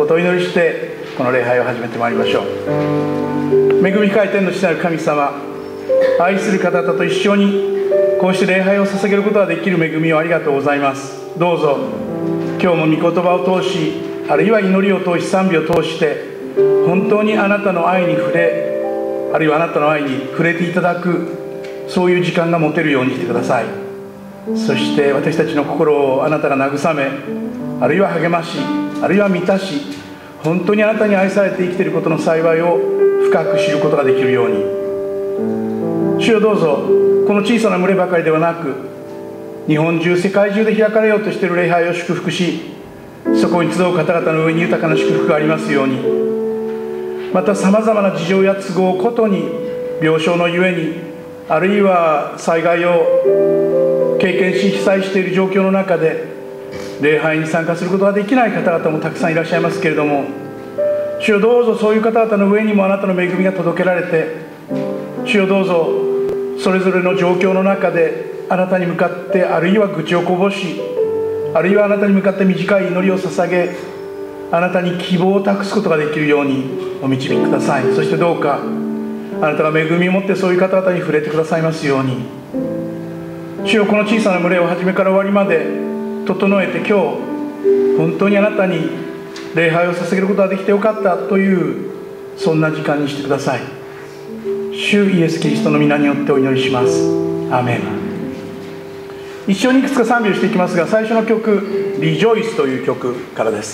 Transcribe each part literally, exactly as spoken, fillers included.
ことをお祈りしてこの礼拝を始めてまいりましょう。恵み深い天の父なる神様、愛する方々と一緒にこうして礼拝を捧げることができる恵みをありがとうございます。どうぞ今日も御言葉を通し、あるいは祈りを通し、賛美を通して本当にあなたの愛に触れ、あるいはあなたの愛に触れていただく、そういう時間が持てるようにしてください。そして私たちの心をあなたが慰め、あるいは励まし、あるいは満たし、本当にあなたに愛されて生きていることの幸いを深く知ることができるように。主よ、どうぞこの小さな群ればかりではなく、日本中世界中で開かれようとしている礼拝を祝福し、そこに集う方々の上に豊かな祝福がありますように。またさまざまな事情や都合をことに、病床のゆえに、あるいは災害を経験し被災している状況の中で礼拝に参加することができない方々もたくさんいらっしゃいますけれども、主よ、どうぞそういう方々の上にもあなたの恵みが届けられて、主よ、どうぞそれぞれの状況の中であなたに向かって、あるいは愚痴をこぼし、あるいはあなたに向かって短い祈りを捧げ、あなたに希望を託すことができるようにお導きください。そしてどうかあなたが恵みを持ってそういう方々に触れてくださいますように。主よ、この小さな群れを初めから終わりまで整えて、今日本当にあなたに礼拝を捧げることができてよかったという、そんな時間にしてください。主イエス・キリストの皆によってお祈りします。アーメン。一緒にいくつか賛美をしていきますが、最初の曲「リジョイス」という曲からです。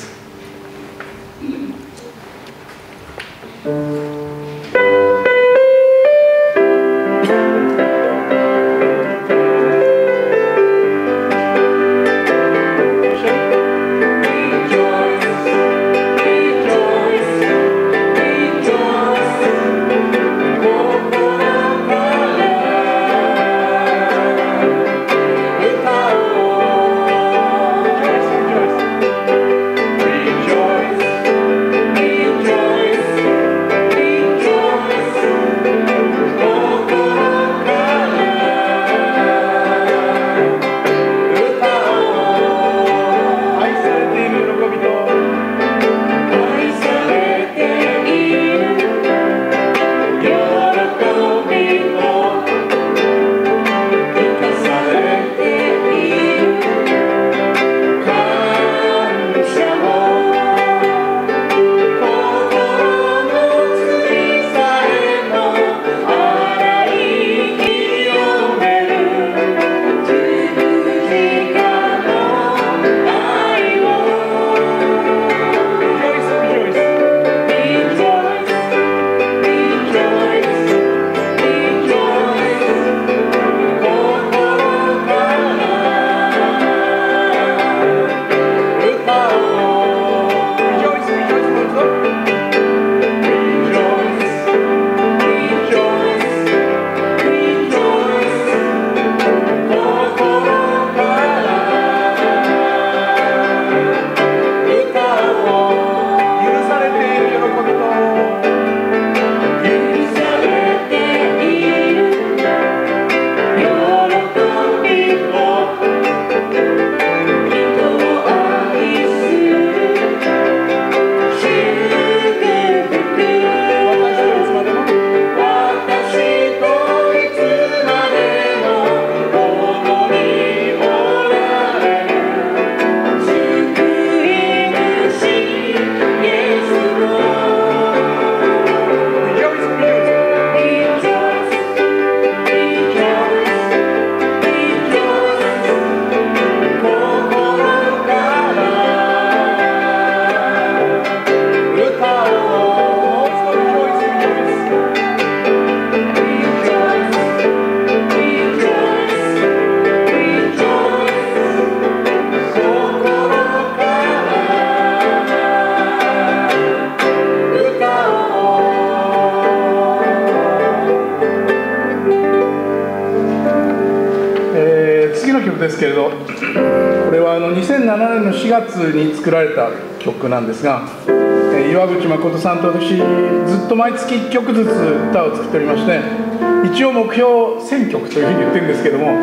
ですけれど、これはあのにせんななねんのしがつに作られた曲なんですが、岩渕誠さんと私ずっと毎月いっきょくずつ歌を作っておりまして、一応目標せんきょくというふうに言ってるんですけども、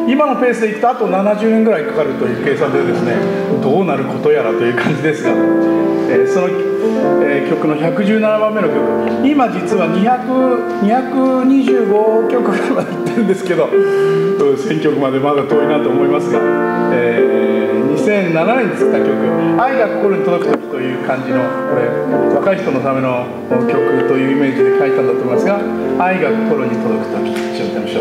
今のペースでいくとあとななじゅうねんぐらいかかるという計算でですね、どうなることやらという感じですが、えー、その、えー、曲のひゃくじゅうななばんめの曲、今実はにひゃく、にひゃくにじゅうごきょくぐらいまでいってるんですけど、せんきょくまでまだ遠いなと思いますが、えー、にせんななねんに作った曲「愛が心に届く時」という感じの、これ若い人のための曲というイメージで書いたんだと思いますが、愛が心に届く時、一緒に歌いましょう。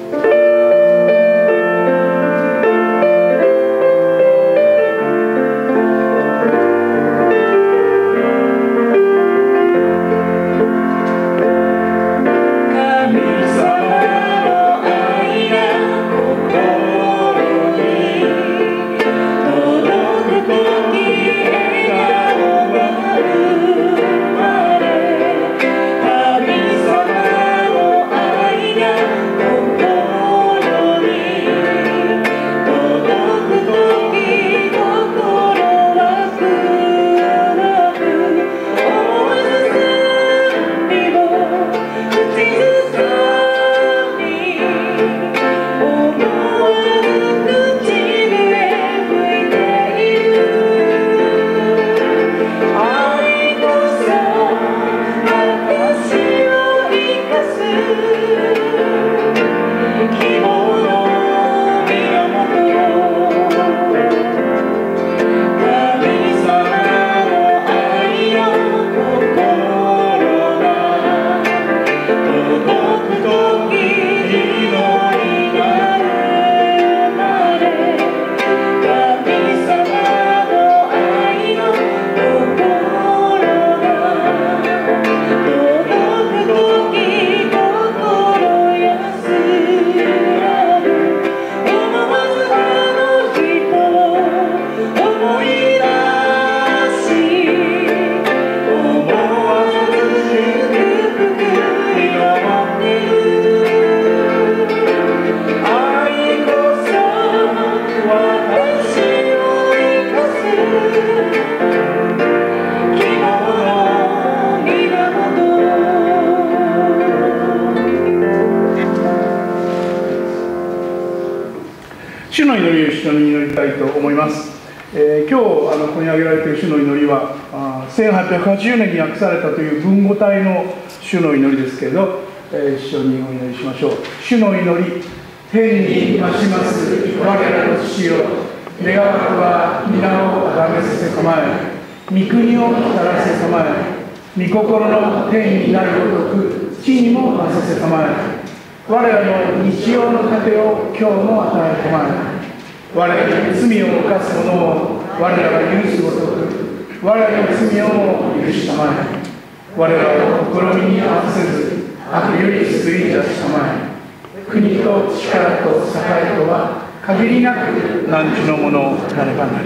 主の祈りを一緒に祈りたいと思います。えー、今日あのここに挙げられている主の祈りはあせんはっぴゃくはちじゅうねんに訳されたという文語体の主の祈りですけれど、えー、一緒にお祈りしましょう。主の祈り、天に増します我らの父よ、願わくは皆をあがめさせたまえ、御国を来たらせたまえ、御心の天になるごとく地にもなさせたまえ、我らの日曜の糧を今日も与えたまえ、我らに罪を犯す者を我らが許すごとく我らの罪をも許したまえ、我らを試みに合わせず悪より救い出したまえ、国と力と栄とは限りなく汝のものなればなり。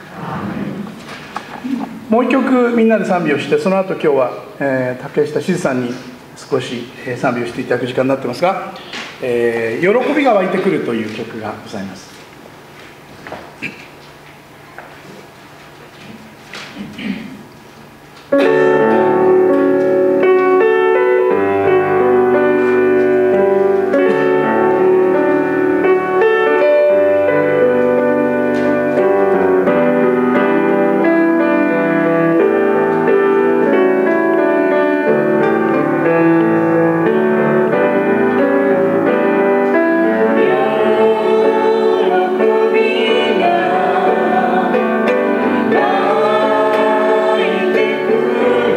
もう一曲みんなで賛美をして、その後今日は、えー、竹下静さんに少し賛美をしていただく時間になってますが、えー、喜びが湧いてくるという曲がございます。 喜びが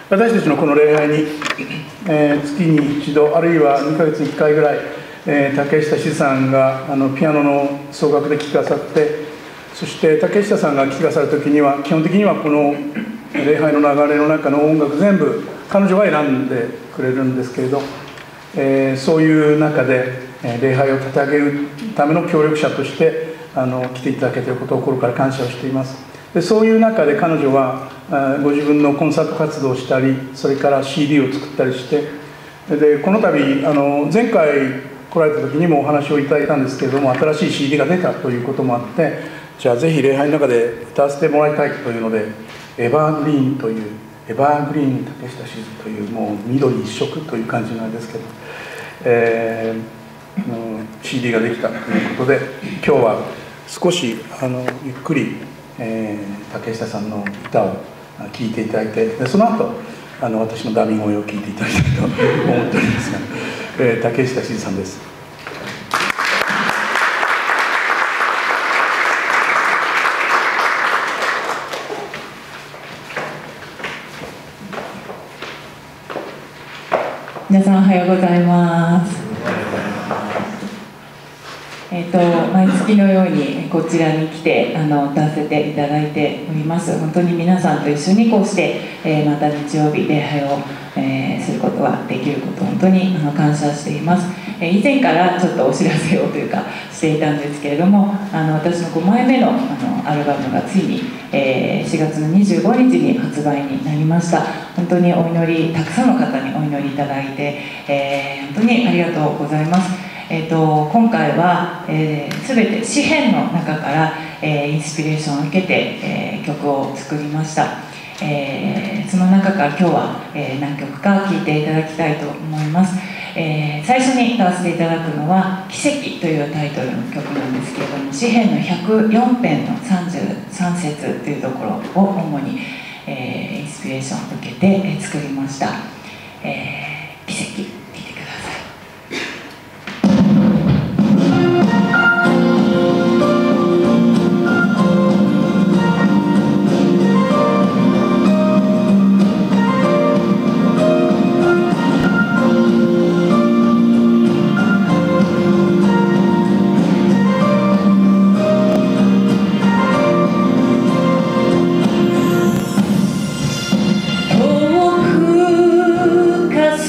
私たちのこの礼拝に、えー、月に一度あるいはにかげつにいっかいぐらい、えー、竹下志さんがあのピアノの奏楽で聴かさって、そして竹下さんが聴かされる時には基本的にはこの礼拝の流れの中の音楽全部彼女が選んでくれるんですけれど、えー、そういう中で、えー、礼拝を捧げるための協力者としてあの来ていただけていることを心から感謝をしています。でそういう中で彼女はご自分のコンサート活動をしたり、それから シーディー を作ったりして、でこの度あの前回来られた時にもお話をいただいたんですけれども、新しい シーディー が出たということもあって、じゃあぜひ礼拝の中で歌わせてもらいたいというので、エバーグリーンというエバーグリーン竹下静というもう緑一色という感じなんですけど、えー、シーディー ができたということで、今日は少しあのゆっくり、えー、竹下さんの歌を聴いていただいて、でその後あの私のダミ声を聴いていただきたいと思っておりますが、えー、竹下静さんです。 皆さんおはようございます。えーと、毎月のようにこちらに来てあの歌わせていただいております。本当に皆さんと一緒にこうして、えー、また日曜日礼拝を、えー、することができることを本当にあの感謝しています。えー、以前からちょっとお知らせをというかしていたんですけれども、あの私のごまいめの、あのアルバムがついに、えー、しがつのにじゅうごにちに発売になりました。本当にお祈り、たくさんの方にお祈りいただいて、えー、本当にありがとうございます。えー、と今回は、えー、全て詩篇の中から、えー、インスピレーションを受けて、えー、曲を作りました。えー、その中から今日は、えー、何曲か聴いていただきたいと思います。えー、最初に歌わせていただくのは「奇跡」というタイトルの曲なんですけれども、詩篇のひゃくよん編のさんじゅうさん節というところを主に、えー、インスピレーションを受けて、えー、作りました。えー、奇跡、遠くかす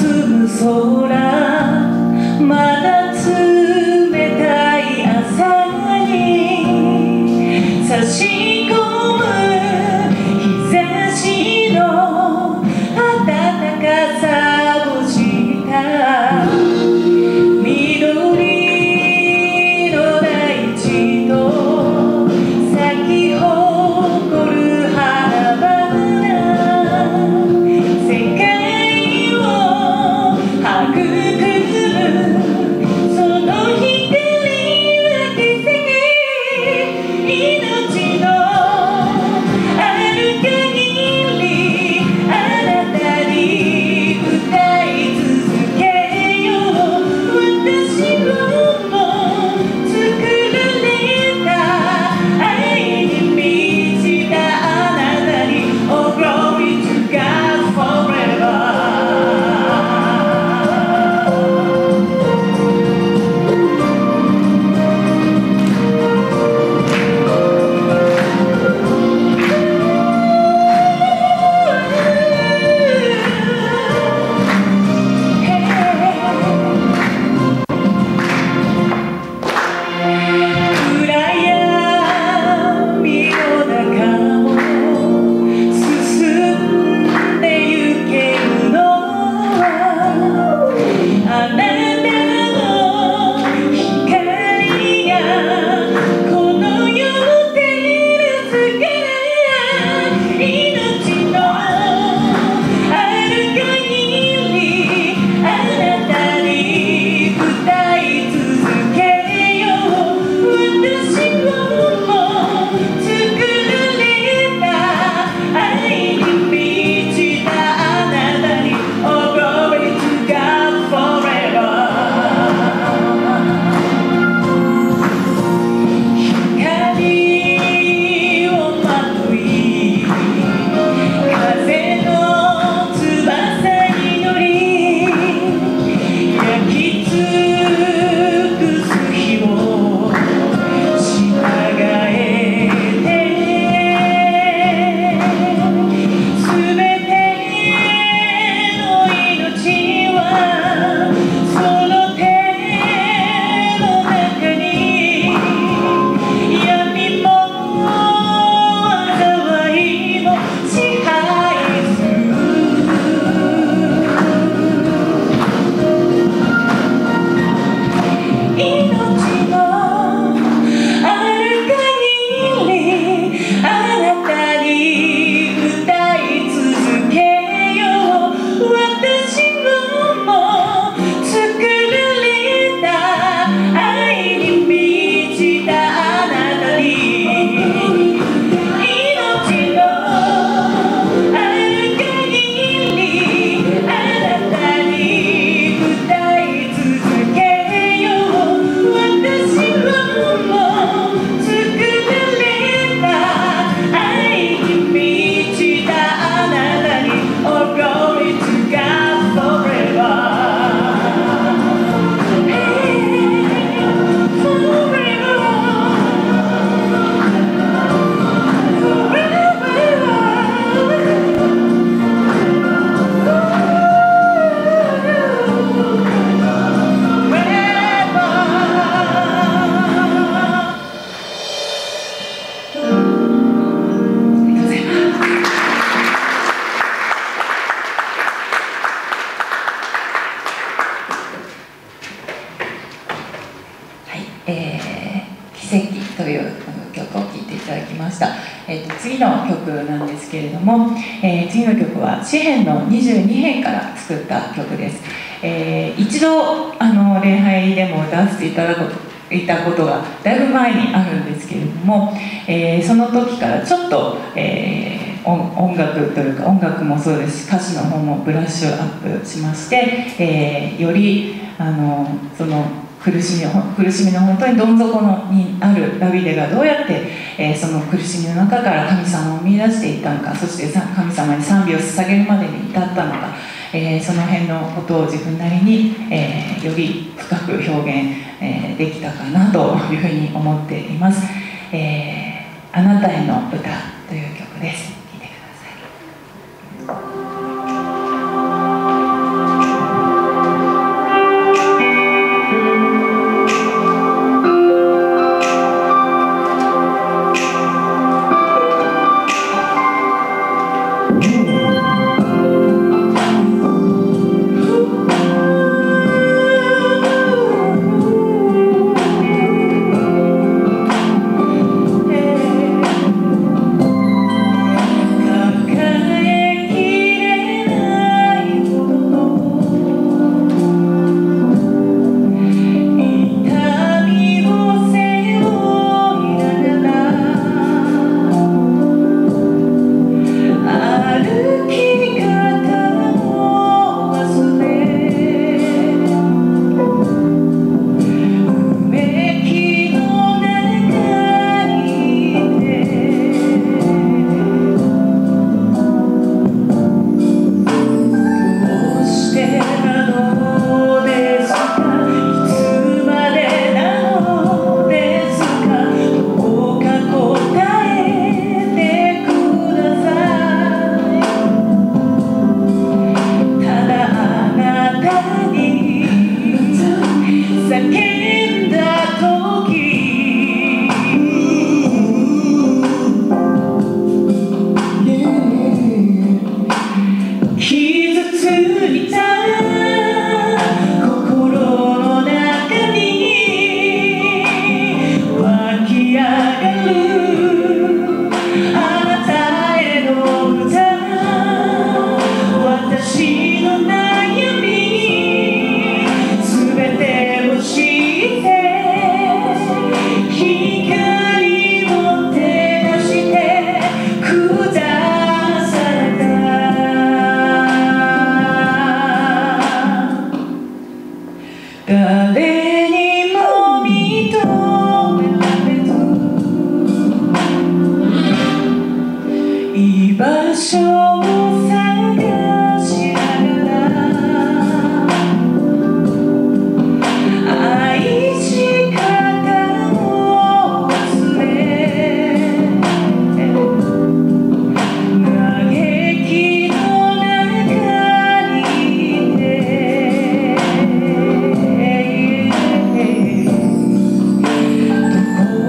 した。えー、と次の曲なんですけれども、えー、次の曲は詩編のにじゅうに編から作った曲です。えー、一度あの礼拝でも歌わせていただくいたことがだいぶ前にあるんですけれども、えー、その時からちょっと、えー、音, 音楽というか音楽もそうですし歌詞の方もブラッシュアップしまして、えー、よりあのその苦しみ苦しみの本当にどん底のにあるダビデがどうやって、えー、その苦しみの中から神様を見出していったのか、そして神様に賛美を捧げるまでに至ったのか、えー、その辺のことを自分なりに、えー、より深く表現、えー、できたかなというふうに思っています。えー、あなたへの歌という曲です。聴いてください。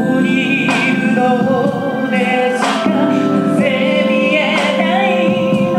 風見えない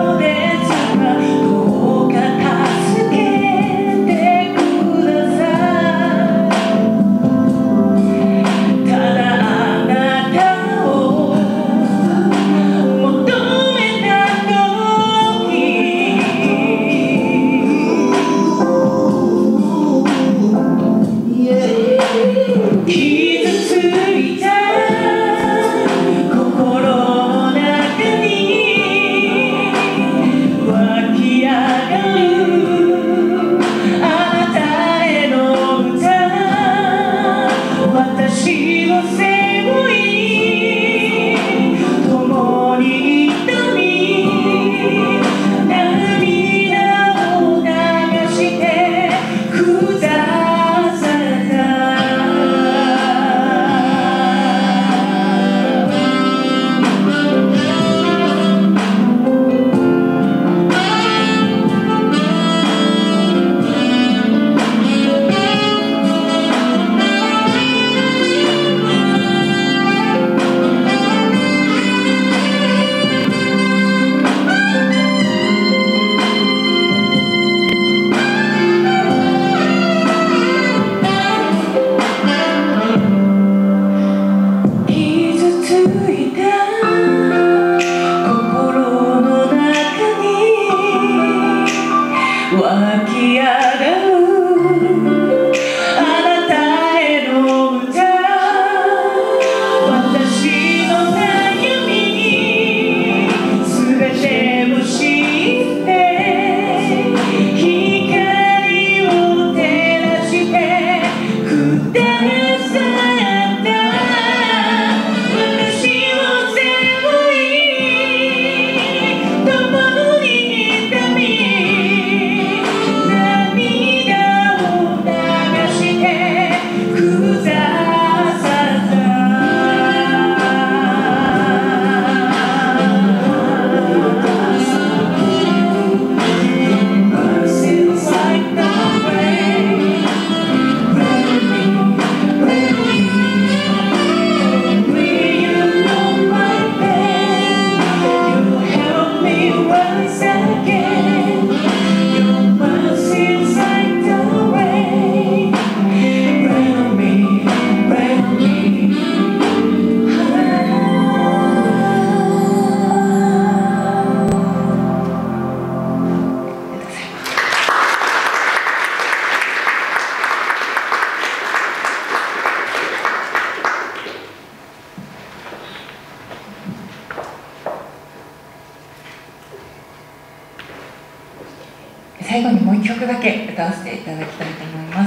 最後にもう一曲だけ歌わせていただきたいと思います。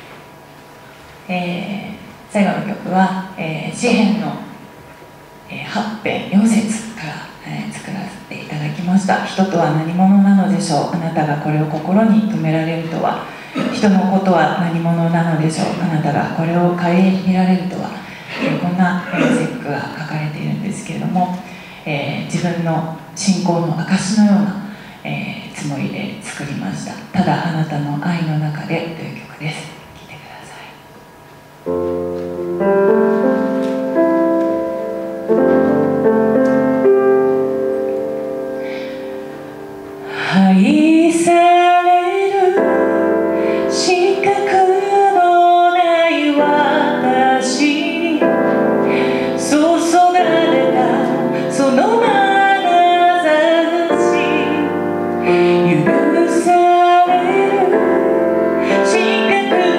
えー、最後の曲は、えー、詩編の、えー、はち編よん節から、えー、作らせていただきました。人とは何者なのでしょう。あなたがこれを心に留められるとは。人のことは何者なのでしょう。あなたがこれを顧みられるとは。えー、こんな、えー、節句が書かれているんですけれども、えー、自分の信仰の証のような、えー、つもりで作りました。ただあなたの愛の中でという曲です。聴いてください。愛される資格のない私に注がれたその眼差し、許される資格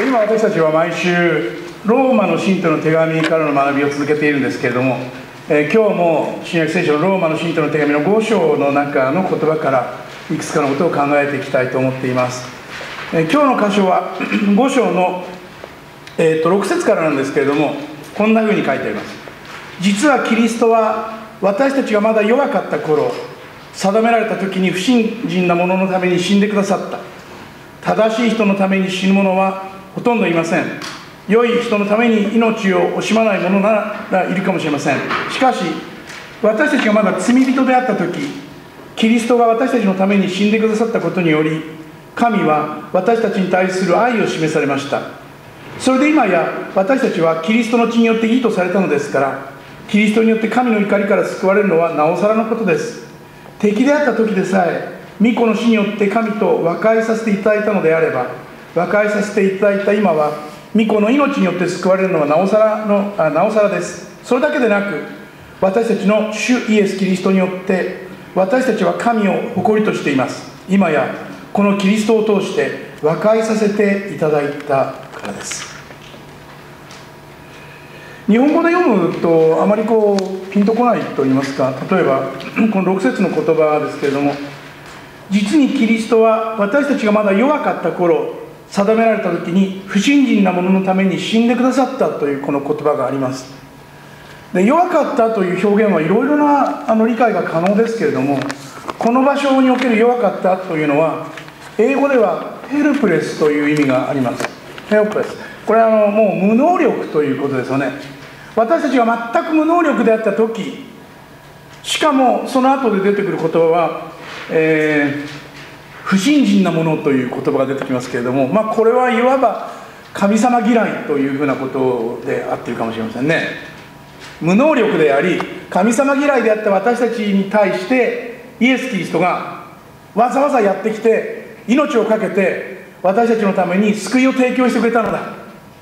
今私たちは毎週ローマの信徒の手紙からの学びを続けているんですけれども、えー、今日も新約聖書のローマの信徒の手紙のご章の中の言葉からいくつかのことを考えていきたいと思っています。えー、今日の箇所はご章の、えー、とろく節からなんですけれども、こんなふうに書いてあります。実はキリストは私たちがまだ弱かった頃、定められた時に不信心な者のために死んでくださった。正しい人のために死ぬ者はほとんどいません。良い人のために命を惜しまない者ならいるかもしれません。しかし私たちがまだ罪人であった時、キリストが私たちのために死んでくださったことにより、神は私たちに対する愛を示されました。それで今や私たちはキリストの血によって義とされたのですから、キリストによって神の怒りから救われるのはなおさらのことです。敵であった時でさえ御子の死によって神と和解させていただいたのであれば、和解させていただいた今は御子の命によって救われるのはなおさらのあなおさらです。それだけでなく、私たちの主イエス・キリストによって私たちは神を誇りとしています。今やこのキリストを通して和解させていただいたからです。日本語で読むとあまりこうピンとこないと言いますか、例えばこのろく節の言葉ですけれども、実にキリストは私たちがまだ弱かった頃、定められた時に不信心な者のために死んでくださったというこの言葉があります。で、弱かったという表現はいろいろなあの理解が可能ですけれども、この場所における弱かったというのは英語ではヘルプレスという意味があります。ヘルプレス、これはあのもう無能力ということですよね。私たちが全く無能力であった時、しかもその後で出てくる言葉は、えー、不信心なものという言葉が出てきますけれども、まあ、これはいわば神様嫌いというふうなことであっているかもしれませんね。無能力であり神様嫌いであった私たちに対してイエス・キリストがわざわざやってきて命を懸けて私たちのために救いを提供してくれたのだ。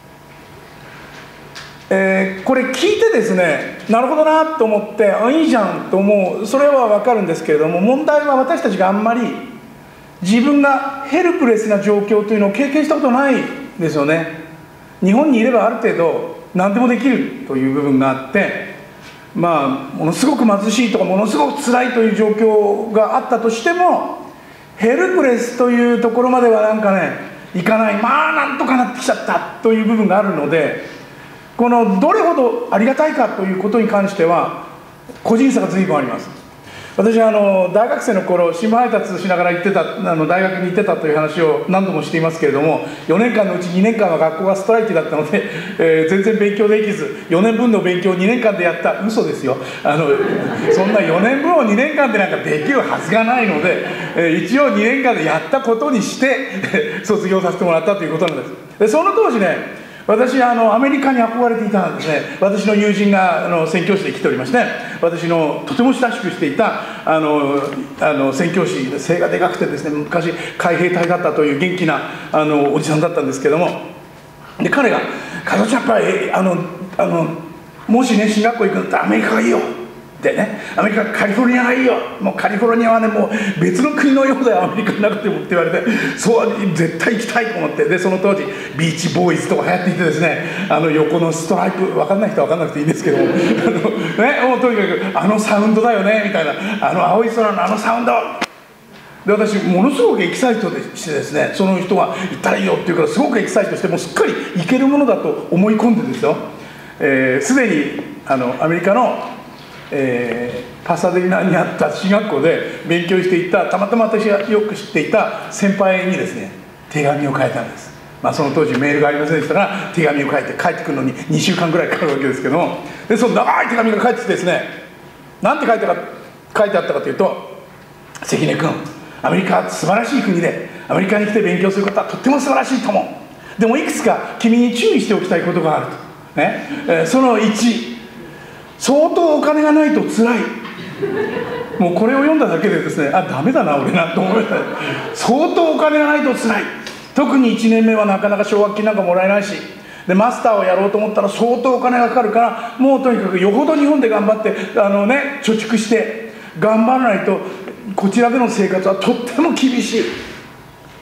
えー、これ聞いてですね、なるほどなと思って、あ、いいじゃんと思う、それは分かるんですけれども、問題は私たちがあんまり自分がヘルプレスな状況というのを経験したことないですよね。日本にいればある程度何でもできるという部分があって、まあものすごく貧しいとかものすごく辛いという状況があったとしても、ヘルプレスというところまではなんかねいかない、まあなんとかなってきちゃったという部分があるので、このどれほどありがたいかということに関しては個人差が随分あります。私はあの大学生の頃新聞配達しながら行ってたあの大学に行ってたという話を何度もしていますけれども、よねんかんのうちにねんかんは学校がストライキだったので、えー、全然勉強できず、よねんぶんの勉強をにねんかんでやった。嘘ですよ。あのそんなよねんぶんをにねんかんでなんかできるはずがないので、えー、一応にねんかんでやったことにして卒業させてもらったということなんです。でその当時ね、私あのアメリカに憧れていたんですね。私の友人があの宣教師で来ておりまして、私のとても親しくしていたあのあの宣教師、背がでかくてですね、昔海兵隊だったという元気なあのおじさんだったんですけども、で彼が「加藤ちゃん、やっぱりあのあのもしね進学校行くんだったらアメリカがいいよ」でね、アメリカカリフォルニアがいいよ、もうカリフォルニアはねもう別の国のようだよアメリカの中でもって言われて、そう絶対行きたいと思って、でその当時ビーチボーイズとか流行っていてですね、あの横のストライプ、分かんない人は分かんなくていいんですけども、あの、ね、もうとにかくあのサウンドだよねみたいな、あの青い空のあのサウンドで、私ものすごくエキサイトしてですね、その人が行ったらいいよって言うからすごくエキサイトして、もうすっかり行けるものだと思い込んでですよ、すで、えー、にあのアメリカのえー、パサデリナにあった進学校で勉強していた、たまたま私がよく知っていた先輩にですね手紙を書いたんです。まあ、その当時メールがありませんでしたから手紙を書いて帰ってくるのににしゅうかんぐらいかかるわけですけども、でその長い手紙が返ってきてですね、なんて書いてか書いてあったかというと「関根君、アメリカは素晴らしい国で、アメリカに来て勉強することはとっても素晴らしいと思う。でもいくつか君に注意しておきたいことがあると、ねえー、そのいち、相当お金がないと辛い。もうこれを読んだだけでですね、あ、ダメだな俺なと思いました。相当お金がないと辛い。特にいちねんめはなかなか奨学金なんかもらえないし、でマスターをやろうと思ったら相当お金がかかるから、もうとにかくよほど日本で頑張ってあの、ね、貯蓄して頑張らないとこちらでの生活はとっても厳しい。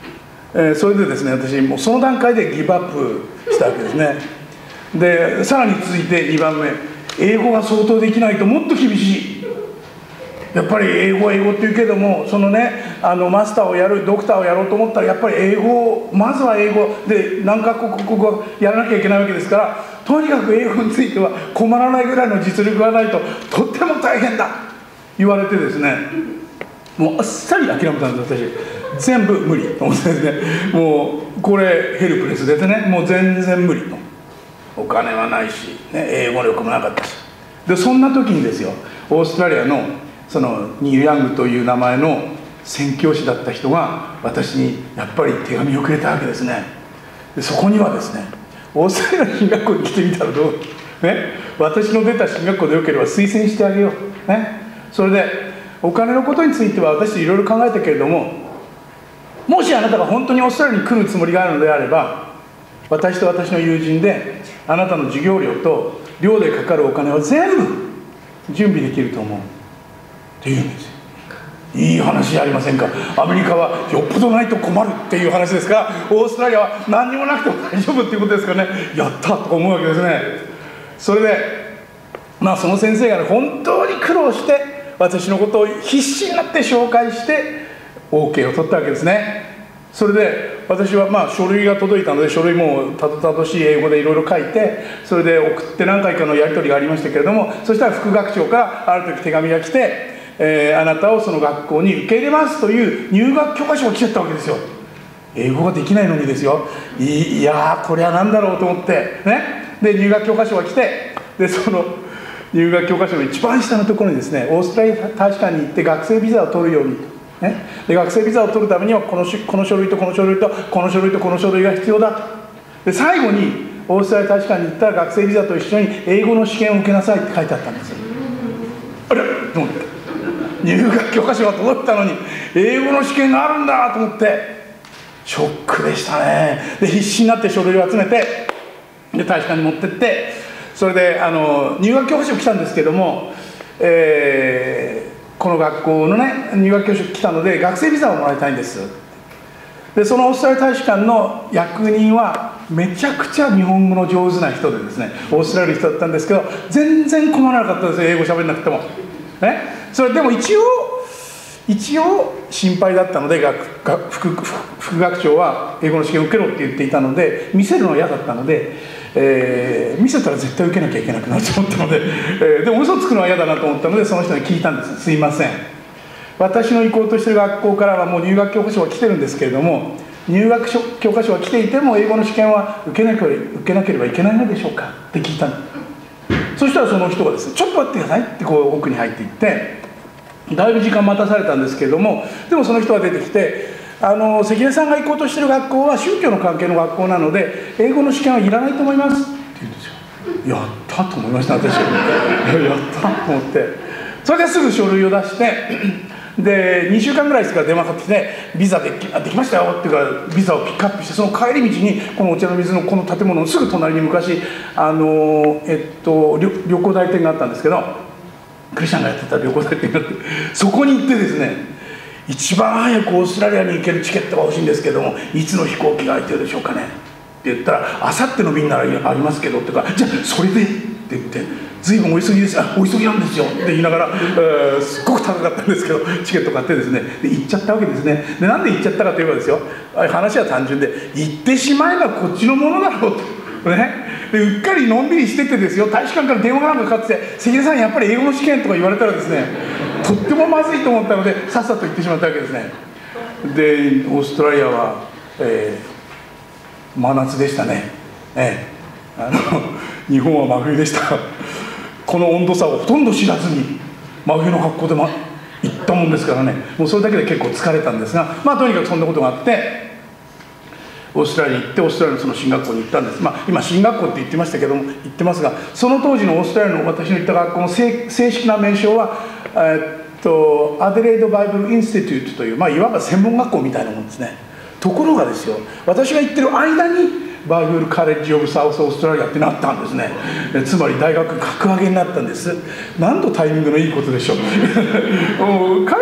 えー、それでですね、私もうその段階でギブアップしたわけですね。でさらに続いてにばんめ、英語が相当できないともっと厳しい。やっぱり英語英語って言うけども、そのね、あのマスターをやる、ドクターをやろうと思ったらやっぱり英語、まずは英語で何カ国語やらなきゃいけないわけですから、とにかく英語については困らないぐらいの実力がないととっても大変だ言われてですね、もうあっさり諦めたんです私。全部無理と思ってですね、もうこれヘルプレスですね、もう全然無理と。お金はないし、ね、英語力もなかったし。でそんな時にですよ、オーストラリアのそのニール・ヤングという名前の宣教師だった人が私にやっぱり手紙をくれたわけですね。でそこにはですね、オーストラリアの進学校に来てみたらどう、ね、私の出た進学校でよければ推薦してあげよう、ね、それでお金のことについては私いろいろ考えたけれども、もしあなたが本当にオーストラリアに来るつもりがあるのであれば、私と私の友人であなたの授業料と寮でかかるお金は全部準備できると思うって言うんですよ。いい話じゃありませんか。アメリカはよっぽどないと困るっていう話ですから、オーストラリアは何にもなくても大丈夫っていうことですからね、やったとか思うわけですね。それでまあその先生が、ね、本当に苦労して私のことを必死になって紹介して オーケー を取ったわけですね。それで私はまあ書類が届いたので、書類もたどたどしい英語でいろいろ書いて、それで送って何回かのやり取りがありましたけれども、そしたら副学長からある時手紙が来て、えー、あなたをその学校に受け入れますという入学許可書が来ちゃったわけですよ。英語ができないのにですよ。い, いやーこれは何だろうと思ってね。で入学許可書が来て、でその入学許可書の一番下のところにですね、オーストラリア大使館に行って学生ビザを取るように、ね、で学生ビザを取るためにはこのこの書類とこの書類とこの書類とこの書類が必要だと。で最後にオーストラリア大使館に行ったら学生ビザと一緒に英語の試験を受けなさいって書いてあったんですよ。あれと思って、入学許可書が届いたのに英語の試験があるんだと思ってショックでしたね。で必死になって書類を集めて、で大使館に持ってって、それであの入学許可書来たんですけども、えーこの学校のね入学許可書来たので学生ビザをもらいたいんです。でそのオーストラリア大使館の役人はめちゃくちゃ日本語の上手な人でですね、オーストラリアの人だったんですけど全然困らなかったですよ、英語喋れなくてもね。それでも一応一応心配だったので、学学 副, 副学長は英語の試験を受けろって言っていたので、見せるのは嫌だったので、えー、見せたら絶対受けなきゃいけなくなると思ったので、えー、でも嘘つくのは嫌だなと思ったので、その人に聞いたんです。すいません、私の行こうとしている学校からはもう入学許可書は来てるんですけれども、入学許可書は来ていても英語の試験は受けなければ、受けなければいけないのでしょうかって聞いたんです。そしたらその人がですね、ちょっと待ってくださいってこう奥に入っていって、だいぶ時間待たされたんですけれども、でもその人が出てきて、あの関根さんが行こうとしている学校は宗教の関係の学校なので英語の試験はいらないと思いますって言うんですよ。やったと思いました私。やったと思って、それですぐ書類を出してでにしゅうかんぐらいしてから電話かかってきて、ビザで き, できましたよっていうからビザをピックアップして、その帰り道にこのお茶の水のこの建物のすぐ隣に昔あの、えっと、旅, 旅行代理店があったんですけど、クリスチャンがやってた旅行代理店があって、そこに行ってですね、一番早くオーストラリアに行けるチケットが欲しいんですけども、いつの飛行機が空いてるでしょうかねって言ったら、あさっての便ならありますけどって言うから、じゃあそれでって言って、ずいぶんお急ぎですよ、お急ぎなんですよって言いながら、えー、すっごく高かったんですけどチケット買ってですね、で行っちゃったわけですね。でなんで行っちゃったかといえばですよ、話は単純で、行ってしまえばこっちのものだろうとね。でうっかりのんびりしててですよ、大使館から電話がなんかかかってて、関根さんやっぱり英語の試験とか言われたらですね、とってもまずいと思ったのでさっさと行ってしまったわけですね。でオーストラリアは、えー、真夏でしたね、えー、あの日本は真冬でした。この温度差をほとんど知らずに真冬の格好で、ま、行ったもんですからね、もうそれだけで結構疲れたんですが、まあとにかくそんなことがあってオーストラリアに行って、オーストラリアのその進学校に行ったんです。まあ今進学校って言ってましたけども、言ってますが、その当時のオーストラリアの私の行った学校の 正, 正式な名称は、えー、っとアデレード・バイブル・インスティテュートという、まあ、いわば専門学校みたいなもんですね。ところがですよ、私が行ってる間にバイブル・カレッジ・オブ・サウス・オーストラリアってなったんですね。つまり大学格上げになったんです。なんとタイミングのいいことでしょう。カレッジあった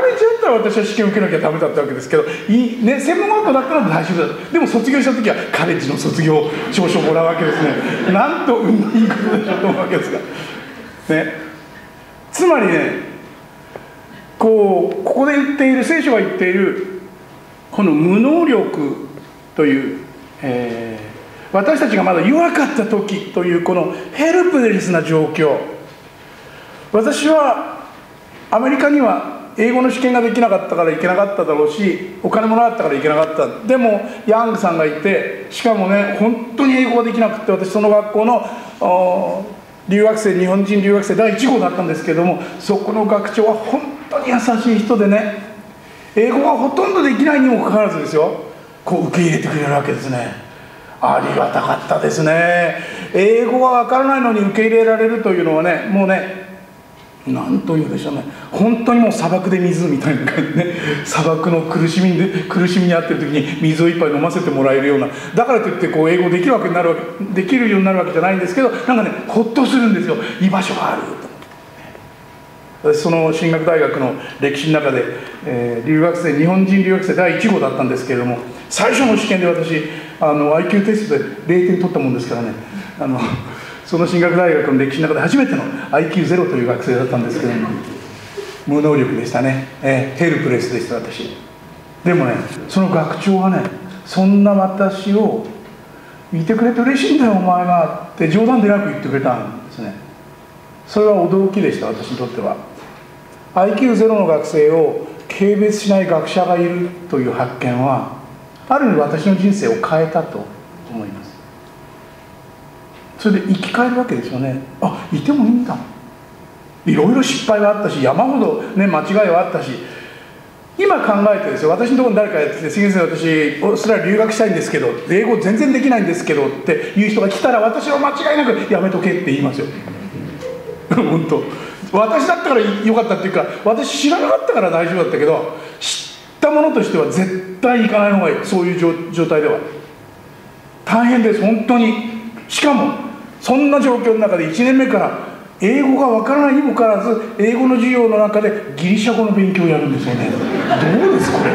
ら私は試験を受けなきゃダメだったわけですけど、いい、ね、専門学校だったら大丈夫だと。でも卒業した時はカレッジの卒業証書をもらうわけですね。なんと運のいいことでしょうと思うわけですが、ね、つまりね、こうここで言っている、聖書が言っているこの無能力という、えー、私たちがまだ弱かった時というこのヘルプレスな状況。私はアメリカには英語の試験ができなかったから行けなかっただろうし、お金もなかったから行けなかった。でもヤングさんがいて、しかもね、本当に英語ができなくて、私その学校の留学生、日本人留学生だいいち号だったんですけれども、そこの学長は本当に優しい人でね、英語がほとんどできないにもかかわらずですよ、こう受け入れてくれるわけですね。ありがたかったですね。英語がわからないのに受け入れられるというのはね、もうね、なんというんでしょうね、本当にもう砂漠で水みたいな感じでね、砂漠の苦しみで苦しみにあってる時に水を一杯飲ませてもらえるような、だからといってこう英語できるわけになるわけ、できるようになるわけじゃないんですけど、なんかね、ほっとするんですよ。居場所があると。私その進学大学の歴史の中で、えー、留学生、日本人留学生だいいち号だったんですけれども、最初の試験で私あの アイキュー テストでれいてん取ったもんですからね、あのその進学大学の歴史の中で初めての アイキューゼロ という学生だったんですけども、無能力でしたね、えー、ヘルプレスでした私。でもね、その学長がね、そんな私を見てくれて嬉しいんだよお前がって冗談でなく言ってくれたんですね。それは驚きでした、私にとっては。 アイキューゼロ の学生を軽蔑しない学者がいるという発見は、ある意味私の人生を変えたと思います。それで生き返るわけですよね。あ、いてもいいんだ。いろいろ失敗があったし、山ほど、ね、間違いはあったし、今考えてですよ、私のところに誰かやってて、杉先生、私オーストラリア留学したいんですけど、英語全然できないんですけどっていう人が来たら、私は間違いなくやめとけって言いますよ本当、私だったからよかったっていうか、私知らなかったから大丈夫だったけど、知ったものとしては絶対行かない方がいい。そういう状態では大変です、本当に。しかもそんな状況の中でいちねんめから英語がわからないにもかかわらず、英語の授業の中でギリシャ語の勉強をやるんですよね。どうですこ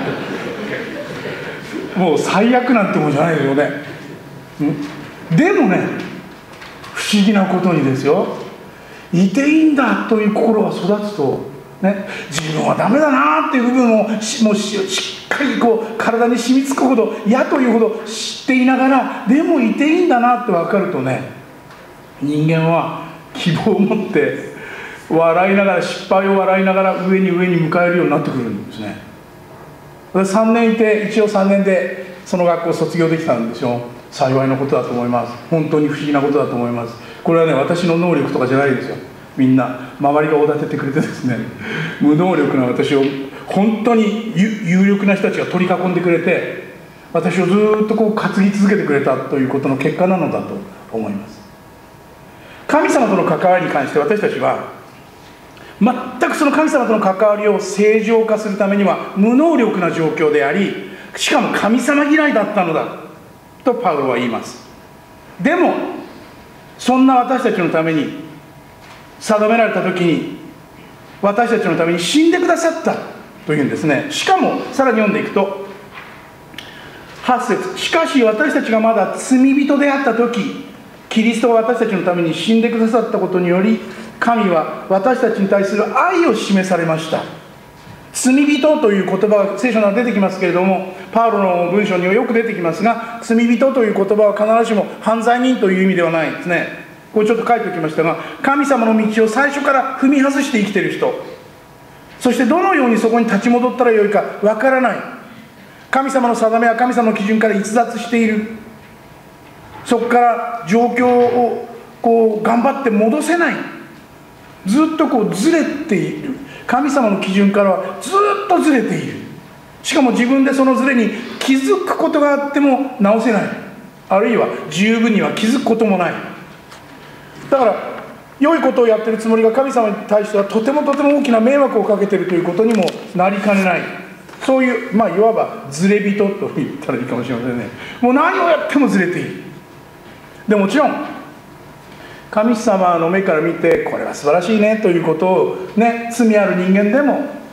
れもう最悪なんてもんじゃないですよね。でもね、不思議なことにですよ、いていいんだという心が育つと、ね、自分はダメだなっていう部分をしもう し, しっかりこう体に染みつくほど、嫌というほど知っていながら、でもいていいんだなって分かるとね、人間は希望を持って笑いながら、失敗を笑いながら上に上に迎えるようになってくるんですね。私さんねんいて、一応さんねんでその学校を卒業できたんですよ。幸いなことだと思います。本当に不思議なことだと思います。これはね、私の能力とかじゃないですよ。みんな周りがおだててくれてですね、無能力な私を本当に有力な人たちが取り囲んでくれて、私をずっとこう担ぎ続けてくれたということの結果なのだと思います。神様との関わりに関して私たちは全くその神様との関わりを正常化するためには無能力な状況であり、しかも神様嫌いだったのだとパウロは言います。でもそんな私たちのために定められた時に、私たちのために死んでくださったというんですね。しかもさらに読んでいくとはち節、しかし私たちがまだ罪人であった時、キリストが私たちのために死んでくださったことにより、神は私たちに対する愛を示されました。罪人という言葉が聖書には出てきますけれども、パウロの文章にはよく出てきますが、罪人という言葉は必ずしも犯罪人という意味ではないですね。これちょっと書いておきましたが、神様の道を最初から踏み外して生きている人、そしてどのようにそこに立ち戻ったらよいかわからない、神様の定めは神様の基準から逸脱している、そこから状況をこう頑張って戻せない、ずっとこうずれている、神様の基準からはずっとずれている、しかも自分でそのずれに気づくことがあっても直せない、あるいは十分には気づくこともない。だから良いことをやっているつもりが神様に対してはとてもとても大きな迷惑をかけているということにもなりかねない、そういう、まあいわばずれ人と言ったらいいかもしれませんね。もう何をやってもずれている。でもちろん神様の目から見てこれは素晴らしいねということをね、罪ある人間でも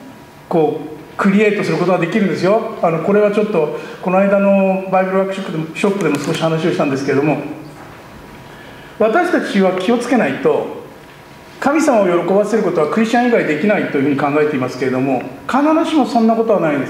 こうクリエイトすることができるんですよ。あのこれはちょっとこの間のバイブルワークショップでもショップでも少し話をしたんですけれども、私たちは気をつけないと、神様を喜ばせることはクリスチャン以外できないというふうに考えていますけれども、必ずしもそんなことはないんです。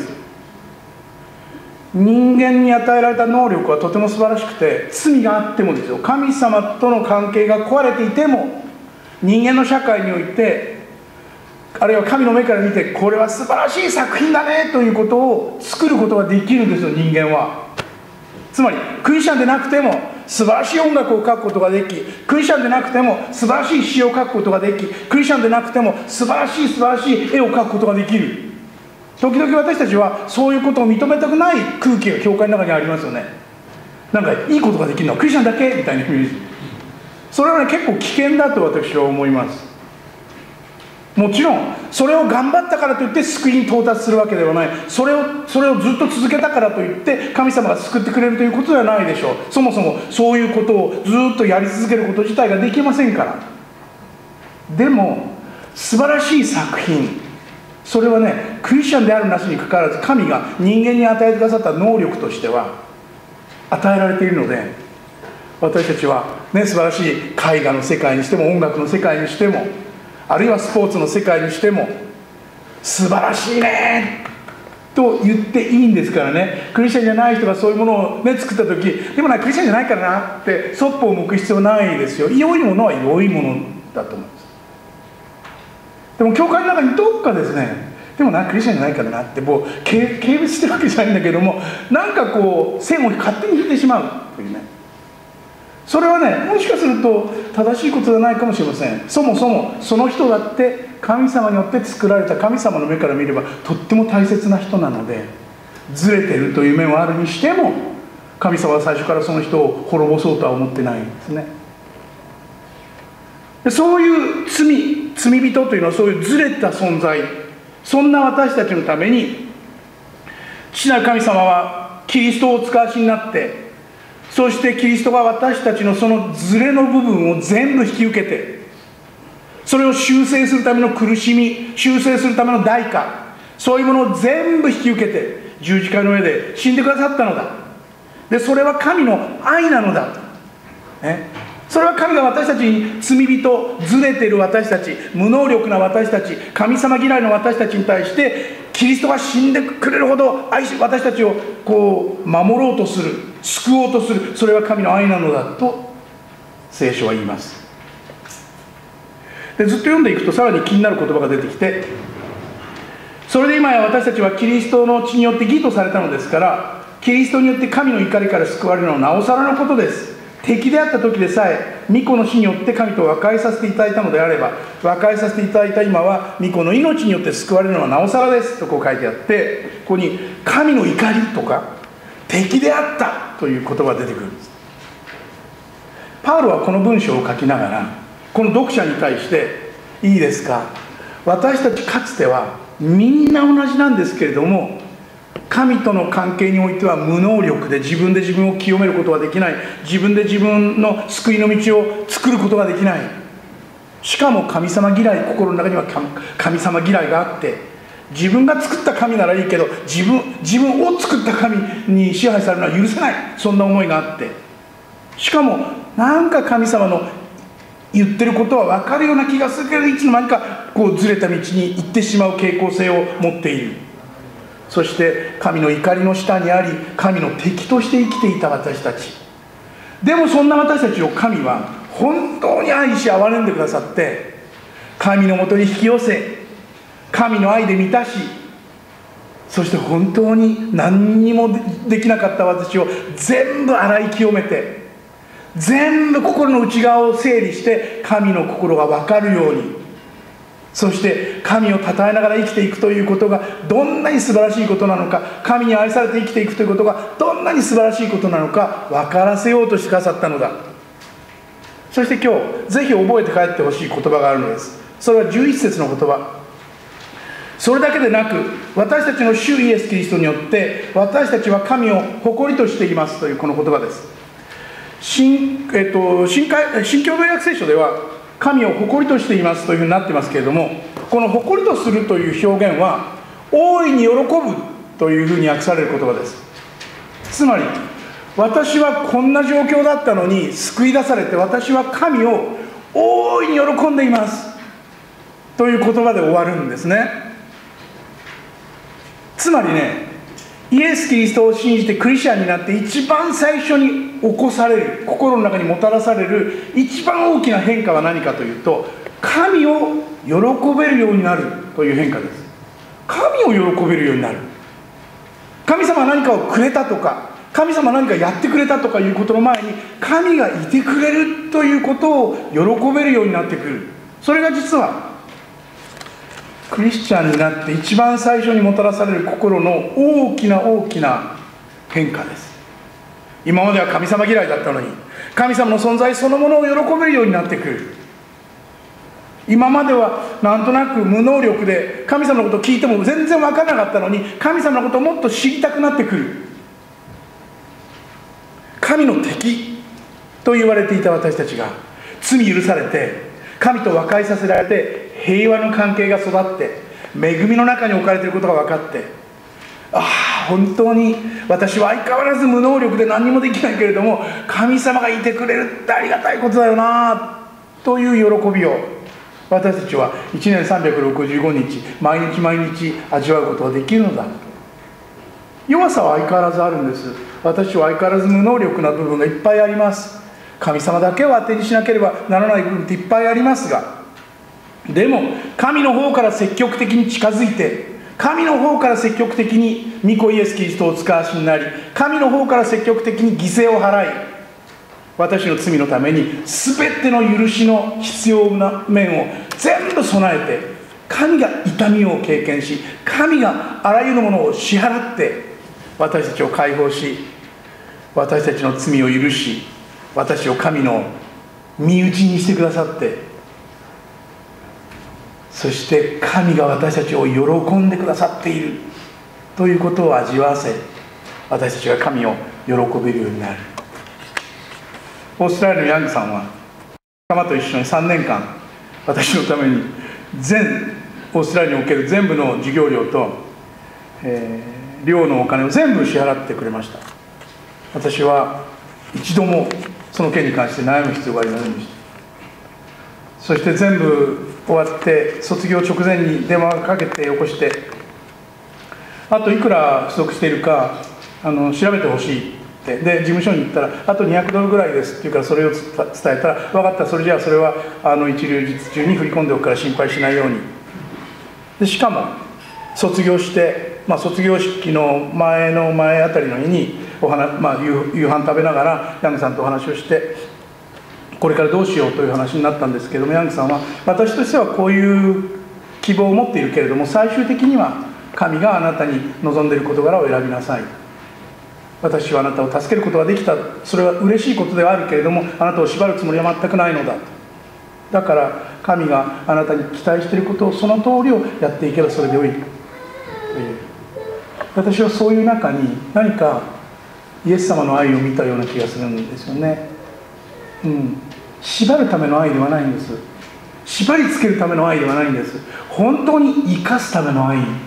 人間に与えられた能力はとても素晴らしくて、罪があってもですよ、神様との関係が壊れていても、人間の社会において、あるいは神の目から見てこれは素晴らしい作品だねということを作ることができるんですよ、人間は。つまりクリスチャンでなくても素晴らしい音楽を書くことができ、クリスチャンでなくても素晴らしい詩を書くことができ、クリスチャンでなくても素晴らしい素晴らしい絵を描くことができる。時々私たちはそういうことを認めたくない空気が教会の中にありますよね。なんかいいことができるのはクリスチャンだけみたいなイメージ。それはね、結構危険だと私は思います。もちろんそれを頑張ったからといって救いに到達するわけではない。それをそれをずっと続けたからといって神様が救ってくれるということではないでしょう。そもそもそういうことをずっとやり続けること自体ができませんから。でも素晴らしい作品、それはね、クリスチャンであるなしにかかわらず神が人間に与えてくださった能力としては与えられているので、私たちはね、素晴らしい絵画の世界にしても音楽の世界にしても、あるいはスポーツの世界にしても素晴らしいねと言っていいんですからね。クリスチャンじゃない人がそういうものを、ね、作った時、でもな、クリスチャンじゃないからなってそっぽを向く必要ないですよ。良いものは良いものだと思います。でも教会の中にどっかですね、でもな、クリスチャンじゃないからなってもう軽蔑してるわけじゃないんだけども、なんかこう線を勝手に引いてしまうというね、それはね、もしかすると正しいことではないかもしれません。そもそもその人だって神様によって作られた、神様の目から見ればとっても大切な人なので、ずれてるという面はあるにしても、神様は最初からその人を滅ぼそうとは思ってないんですね。そういう罪罪人というのはそういうずれた存在、そんな私たちのために父なる神様はキリストをお使わしになって、そしてキリストが私たちのそのズレの部分を全部引き受けて、それを修正するための苦しみ、修正するための代価、そういうものを全部引き受けて十字架の上で死んでくださったのだ。でそれは神の愛なのだ、ね、それは神が私たちに罪人、ずれている私たち、無能力な私たち、神様嫌いの私たちに対してキリストが死んでくれるほど愛し、私たちをこう守ろうとする、救おうとする、それは神の愛なのだと聖書は言います。でずっと読んでいくとさらに気になる言葉が出てきて、それで今や私たちはキリストの血によって義とされたのですから、キリストによって神の怒りから救われるのはなおさらのことです。敵であった時でさえ御子の死によって神と和解させていただいたのであれば、和解させていただいた今は御子の命によって救われるのはなおさらですとこう書いてあって、ここに神の怒りとか敵であったという言葉が出てくるんです。パウロはこの文章を書きながらこの読者に対して、いいですか、私たちかつてはみんな同じなんですけれども、神との関係においては無能力で自分で自分を清めることができない、自分で自分の救いの道を作ることができない、しかも神様嫌い、心の中には神様嫌いがあって、自分が作った神ならいいけど自分自分を作った神に支配されるのは許せない、そんな思いがあって、しかもなんか神様の言ってることは分かるような気がするけど、いつの間にかこうずれた道に行ってしまう傾向性を持っている。そして神の怒りの下にあり、神の敵として生きていた私たち。でもそんな私たちを神は本当に愛し憐れんでくださって、神のもとに引き寄せ、神の愛で満たし、そして本当に何にもできなかった私を全部洗い清めて、全部心の内側を整理して神の心が分かるように、そして神を称えながら生きていくということがどんなに素晴らしいことなのか、神に愛されて生きていくということがどんなに素晴らしいことなのか分からせようとしてくださったのだ。そして今日ぜひ覚えて帰ってほしい言葉があるのです。それはじゅういち節の言葉。それだけでなく、私たちの主イエス・キリストによって私たちは神を誇りとしていますというこの言葉です。新、えっと、新海新共同訳聖書では神を誇りとしていますというふうになってますけれども、この誇りとするという表現は大いに喜ぶというふうに訳される言葉です。つまり、私はこんな状況だったのに救い出されて、私は神を大いに喜んでいますという言葉で終わるんですね。つまりね、イエス・キリストを信じてクリスチャンになって一番最初に起こされる、心の中にもたらされる一番大きな変化は何かというと、神を喜べるようになるという変化です。神を喜べるようになる。神様は何かをくれたとか、神様は何かやってくれたとかいうことの前に、神がいてくれるということを喜べるようになってくる。それが実はクリスチャンになって一番最初にもたらされる心の大きな大きな変化です。今までは神様嫌いだったのに、神様の存在そのものを喜べるようになってくる。今まではなんとなく無能力で神様のことを聞いても全然分からなかったのに、神様のことをもっと知りたくなってくる。神の敵と言われていた私たちが罪許されて、神と和解させられて、平和の関係が育って、恵みの中に置かれていることが分かって、ああ本当に私は相変わらず無能力で何にもできないけれども、神様がいてくれるってありがたいことだよなという喜びを私たちはいちねんさんびゃくろくじゅうごにち毎日毎日味わうことができるのだ。弱さは相変わらずあるんです。私は相変わらず無能力な部分がいっぱいあります。神様だけを当てにしなければならない部分っていっぱいありますが、でも神の方から積極的に近づいて、神の方から積極的に御子イエス・キリストをお使わしになり、神の方から積極的に犠牲を払い、私の罪のために全ての許しの必要な面を全部備えて、神が痛みを経験し、神があらゆるものを支払って私たちを解放し、私たちの罪を許し、私を神の身内にしてくださって、そして神が私たちを喜んでくださっているということを味わわせ、私たちが神を喜べるようになる。オーストラリアのヤングさんは仲間と一緒にさんねんかん、私のために全オーストラリアにおける全部の授業料と、えー、寮のお金を全部支払ってくれました。私は一度もその件に関して悩む必要がありませんでした。そして全部終わって卒業直前に電話をかけてよこして、あといくら不足しているかあの調べてほしいって、で事務所に行ったらあとにひゃくドルぐらいですって言うから、それを伝えたら、分かった、それじゃあそれはあの一流日中に振り込んでおくから心配しないように。でしかも卒業して、まあ、卒業式の前の前あたりの日にお話、まあ、夕, 夕飯食べながらヤングさんとお話をして、これからどうしようという話になったんですけども、ヤングさんは私としてはこういう希望を持っているけれども、最終的には神があなたに望んでいる事柄を選びなさい。私はあなたを助けることができた、それは嬉しいことではあるけれども、あなたを縛るつもりは全くないのだ。だから神があなたに期待していることをその通りをやっていけばそれでよい。私はそういう中に何かイエス様の愛を見たような気がするんですよね。うん、縛るための愛ではないんです。縛りつけるための愛ではないんです。本当に生かすための愛ですね。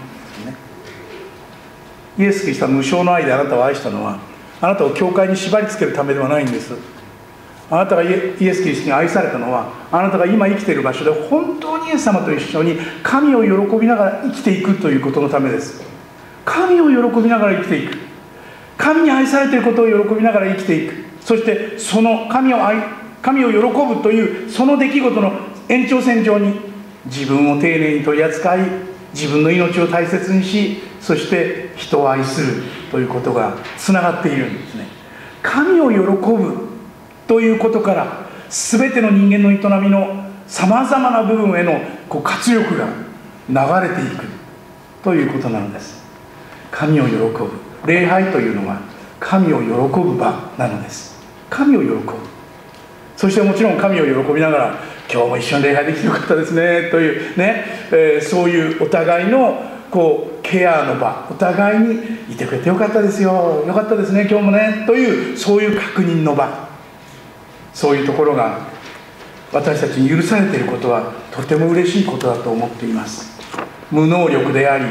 イエス・キリストは無償の愛であなたを愛したのは、あなたを教会に縛りつけるためではないんです。あなたがイエス・キリストに愛されたのは、あなたが今生きている場所で本当にイエス様と一緒に神を喜びながら生きていくということのためです。神を喜びながら生きていく、神に愛されていることを喜びながら生きていく、そしてその神を愛神を喜ぶというその出来事の延長線上に自分を丁寧に取り扱い、自分の命を大切にし、そして人を愛するということがつながっているんですね。神を喜ぶということから全ての人間の営みのさまざまな部分へのこう活力が流れていくということなのです。神を喜ぶ礼拝というのは神を喜ぶ場なのです。神を喜ぶ、そしてもちろん神を喜びながら今日も一緒に礼拝できてよかったですねというね、えー、そういうお互いのこうケアの場、お互いにいてくれてよかったですよ、よかったですね今日もねというそういう確認の場、そういうところが私たちに許されていることはとても嬉しいことだと思っています。無能力であり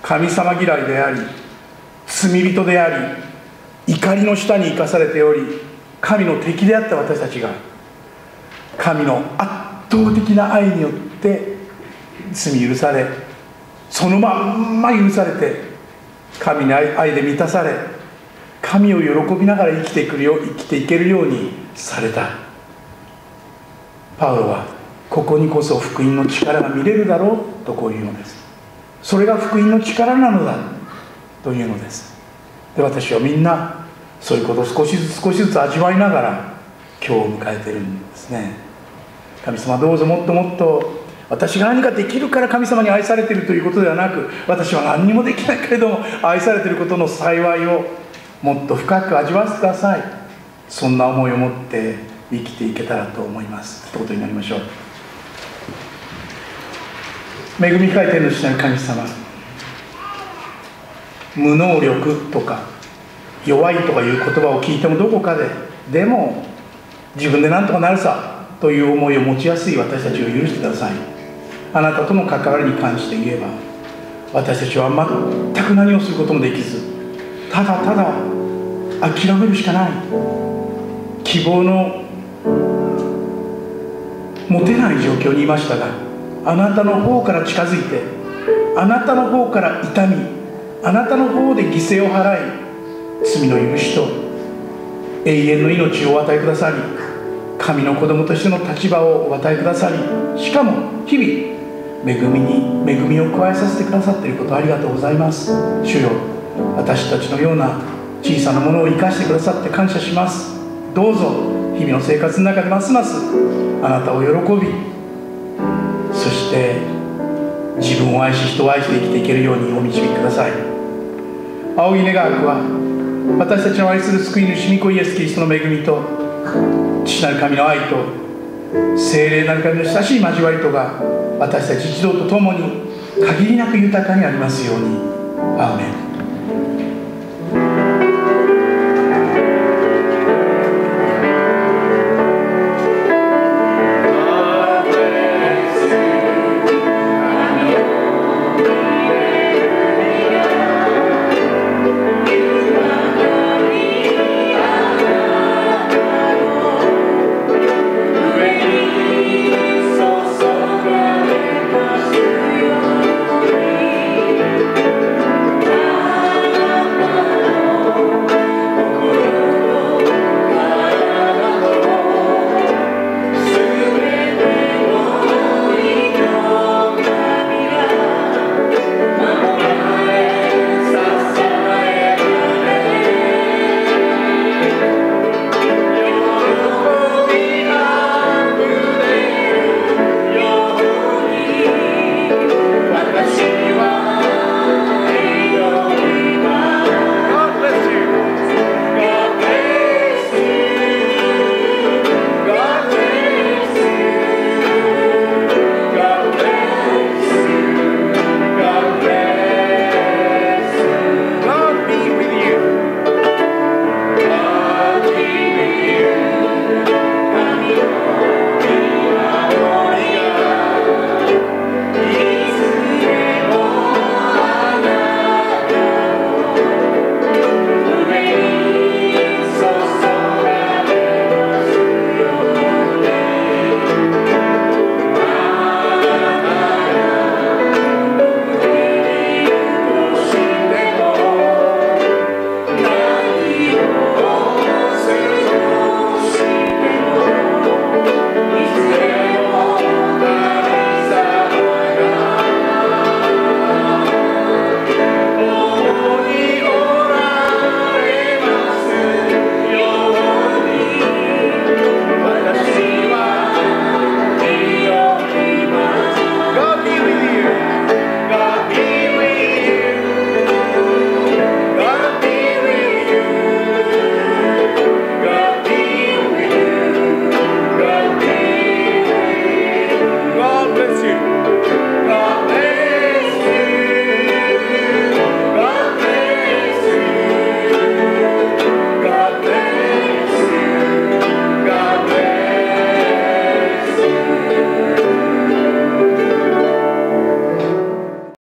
神様嫌いであり、罪人であり、怒りの下に生かされており、神の敵であった私たちが、神の圧倒的な愛によって罪許され、そのまんま許されて、神の愛で満たされ、神を喜びながら生きていくよ生きていけるようにされた。パウロはここにこそ福音の力が見れるだろうとこういうのです。それが福音の力なのだというのです。で、私はみんなそういうことを少しずつ少しずつ味わいながら今日を迎えているんですね。神様、どうぞもっともっと私が何かできるから神様に愛されているということではなく、私は何にもできないけれども愛されていることの幸いをもっと深く味わわせてください。そんな思いを持って生きていけたらと思います。ということになりましょう。恵み深い天の父なる神様、無能力とか弱いとかいう言葉を聞いてもどこかででも自分で何とかなるさという思いを持ちやすい私たちを許してください。あなたとの関わりに関して言えば、私たちは全く何をすることもできず、ただただ諦めるしかない、希望の持てない状況にいましたが、あなたの方から近づいて、あなたの方から痛み、あなたの方で犠牲を払い、罪の許しと永遠の命をお与えくださり、神の子供としての立場をお与えくださり、しかも日々恵みに恵みを加えさせてくださっていることをありがとうございます。主よ、私たちのような小さなものを生かしてくださって感謝します。どうぞ日々の生活の中でますますあなたを喜び、そして自分を愛し人を愛して生きていけるようにお導きください。仰ぎ願うは、私たちの愛する救い主御子イエス・キリストの恵みと父なる神の愛と聖霊なる神の親しい交わりとが私たち一同と共に限りなく豊かにありますように。アーメン。 「